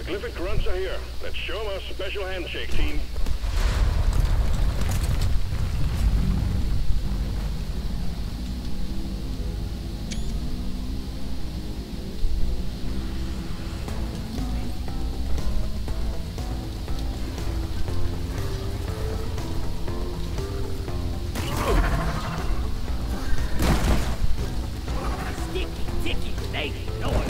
The Glyphic grunts are here. Let's show them our special handshake, team. Sticky, dicky, baby, noise.